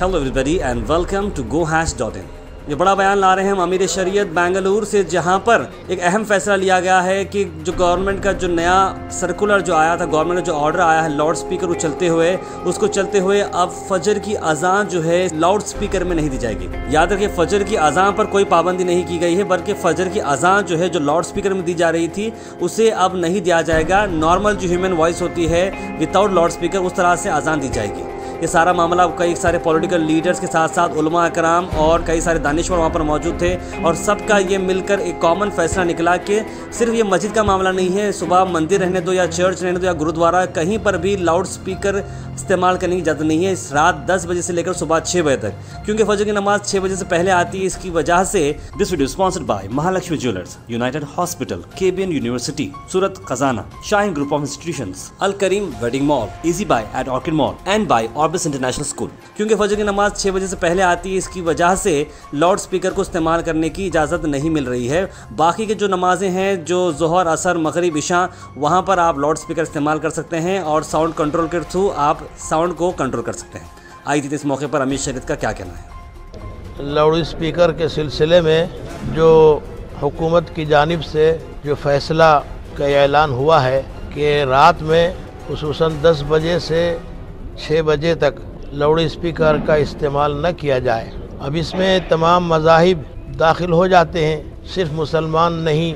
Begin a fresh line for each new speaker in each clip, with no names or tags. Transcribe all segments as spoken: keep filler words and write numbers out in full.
Hello everybody and welcome to go hash dot in. یہ بڑا بیان لا رہے ہیں ہم امیر شریعت بنگلور سے، جہاں پر ایک اہم فیصلہ لیا گیا ہے کہ جو گورنمنٹ کا جو نیا سرکولر جو آیا تھا، گورنمنٹ کا جو آرڈر آیا ہے لاؤڈ سپیکر کو چلتے ہوئے، اس کو چلتے ہوئے اب فجر کی اذان جو ہے لاؤڈ سپیکر میں نہیں دی جائے گی۔ یاد رکھیں، فجر کی اذان پر کوئی پابندی نہیں کی گئی ہے، بلکہ فجر کی اذان جو ہے جو لاؤڈ سپیکر میں دی جا رہی تھی اسے اب نہیں دیا جائے گا۔ نارمل جو ہیومن وائس ہوتی ہے وداؤٹ لاؤڈ سپیکر، اس طرح سے اذان دی جائے گی۔ یہ سارا معاملہ کئی سارے پولیٹیکل لیڈرز کے ساتھ ساتھ علماء اکرام اور کئی سارے دانشور وہاں پر موجود تھے، اور سب کا یہ مل کر ایک کامن فیصلہ نکلا کہ صرف یہ مسجد کا معاملہ نہیں ہے، صبح مندر رہنے دو یا چرچ رہنے دو یا گرودوارہ، کہیں پر بھی لاؤڈ سپیکر استعمال کرنے کی اجازت نہیں ہے رات دس بجے سے لے کر صبح چھ بجے تک، کیونکہ فجر کی نماز چھ بجے سے پہلے آتی ہے۔ اس کی وجہ سے this video sponsored by Mahalakshmi Jewellers, United Hospital, K B N University, Surat Khazana, Shaheen Group of Institutions, Alkarim Wedding Mall, Easy Buy at Orchid Mall and by Orbis International School. کیونکہ فجر کی نماز چھ بجے سے پہلے آتی ہے، اس کی وجہ سے لاؤڈ سپیکر کو استعمال کرنے کی اجازت نہیں مل رہی ہے۔ باقی کے جو نمازیں ہیں، جو ظہر، عصر، مغرب، عشاء، وہاں پر آپ لاؤڈ سپیکر استعمال کر سکتے ہیں اور ساؤنڈ کنٹرول کے تھرو آپ ساؤنڈ کو کنٹرول کر سکتے ہیں۔ آئی تھی اس موقع پر امیر شریعت کا کیا کہنا ہے؟
لاؤڈ اسپیکر کے سلسلے میں جو حکومت کی جانب سے جو فیصلہ کا اعلان ہوا ہے کہ رات میں خصوصاً دس بجے سے چھ بجے تک لاؤڈ اسپیکر کا استعمال نہ کیا جائے۔ اب اس میں تمام مذاہب داخل ہو جاتے ہیں، صرف مسلمان نہیں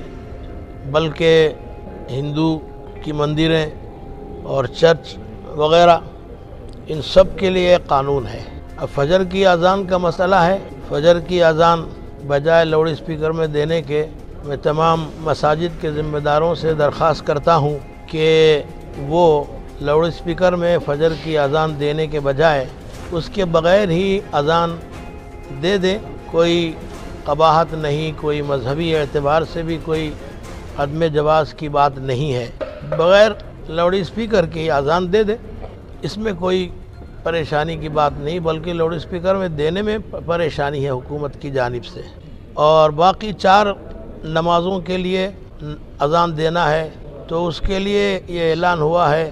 بلکہ ہندو کی مندریں اور چرچ وغیرہ، ان سب کے لیے ایک قانون ہے۔ اب فجر کی اذان کا مسئلہ ہے، فجر کی اذان بجائے لاؤڈ اسپیکر میں دینے کے میں تمام مساجد کے ذمہ داروں سے درخواست کرتا ہوں کہ وہ لاؤڈ اسپیکر میں فجر کی اذان دینے کے بجائے اس کے بغیر ہی اذان دے دیں۔ کوئی قباحت نہیں، کوئی مذہبی اعتبار سے بھی کوئی عدم جواز کی بات نہیں ہے، بغیر لاؤڈ اسپیکر کی اذان دے دیں، اس میں کوئی پریشانی کی بات نہیں، بلکہ لاؤڈ اسپیکر میں دینے میں پریشانی ہے حکومت کی جانب سے۔ اور باقی چار نمازوں کے لیے اذان دینا ہے تو اس کے لیے یہ اعلان ہوا ہے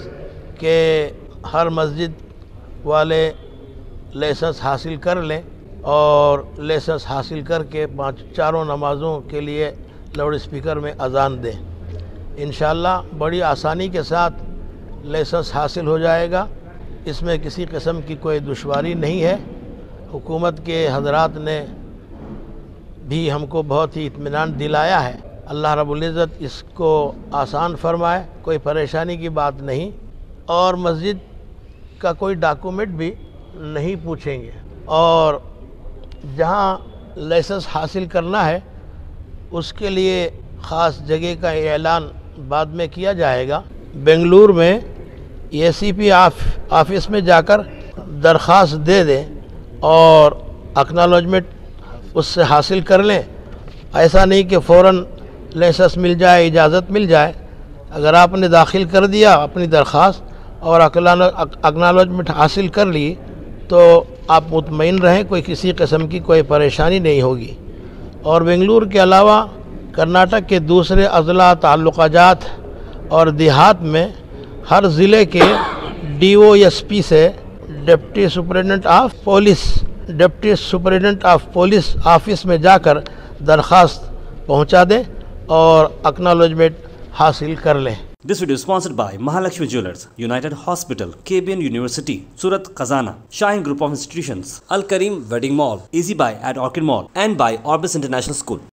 کہ ہر مسجد والے لائسنس حاصل کر لیں اور لائسنس حاصل کر کے پانچ چاروں نمازوں کے لیے لاؤڈ اسپیکر میں اذان دیں۔ انشاءاللہ بڑی آسانی کے ساتھ لائسنس حاصل ہو جائے گا، اس میں کسی قسم کی کوئی دشواری نہیں ہے۔ حکومت کے حضرات نے بھی ہم کو بہت ہی اطمینان دلایا ہے۔ اللہ رب العزت اس کو آسان فرمائے، کوئی پریشانی کی بات نہیں، اور مسجد کا کوئی ڈاکومنٹ بھی نہیں پوچھیں گے، اور جہاں لائسنس حاصل کرنا ہے اس کے لیے خاص جگہ کا اعلان بعد میں کیا جائے گا۔ بنگلور میں اے سی پی آفس میں جا کر درخواست دے دیں اور اکنالوجمنٹ اس سے حاصل کر لیں۔ ایسا نہیں کہ فوراً لائسنس مل جائے، اجازت مل جائے۔ اگر آپ نے داخل کر دیا اپنی درخواست اور اکنالوجمنٹ حاصل کر لی تو آپ مطمئن رہیں، کوئی کسی قسم کی کوئی پریشانی نہیں ہوگی۔ اور بنگلور کے علاوہ کرناٹک کے دوسرے اضلاع، تعلقہ جات اور دیہات میں ہر ضلع کے ڈی او ایس پی سے deputy superintendent of police deputy superintendent of police office میں جا کر درخواست پہنچا دیں اور اکنالوجمنٹ حاصل کر لیں۔
This video is sponsored by Mahalakshmi Jewelers, United Hospital, K B N University, Surat Khazana, Shaheen Group of Institutions, Al Kareem Wedding Mall, Easy Buy at Orchid Mall, and by Orbis International School.